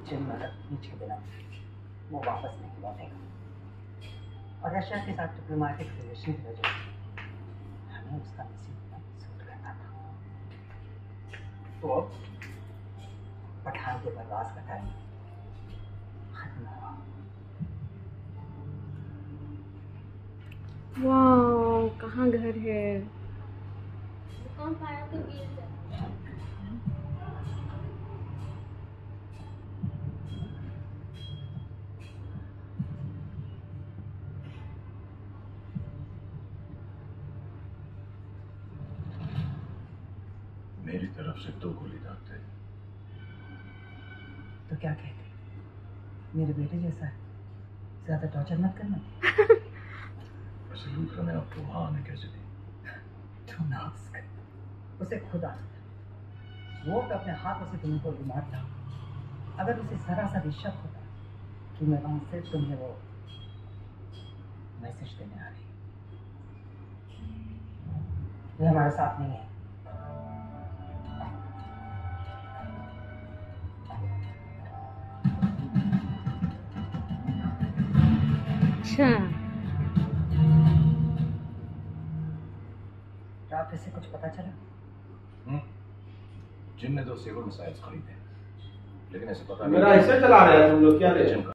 Gym में अगर 6 दिन वो वापस नहीं लौटेगा और रशिया के साथ डिप्लोमेटिक रिलेशन की वजह से हमें उसका नसीब मंजूर करना था। तो अब पठान के परवास का टाइम खत्म हुआ। वाह, कहाँ घर है? कौन पाया तो मेरी तरफ से 2 गोली दागते। तो क्या कहते, मेरे बेटे जैसा है, ज्यादा टॉर्चर मत करना। वैसे लूथरा ने आपको वहां आने कैसे दी? तू ना उसे खुद आना था। वो तो अपने हाथों से तुम्हें को मारता। अगर उसे जरा सा भी शक होता कि मैं वहां से तुम्हें वो मैसेज देने आ रही, ये हमारे साथ नहीं है। अच्छा, रात से कुछ पता चला? जिम ने 2 सिविल मिसाइल्स खरीदे, लेकिन ऐसे पता मेरा ऐसे चला रहे हैं तुम लोग क्या रे?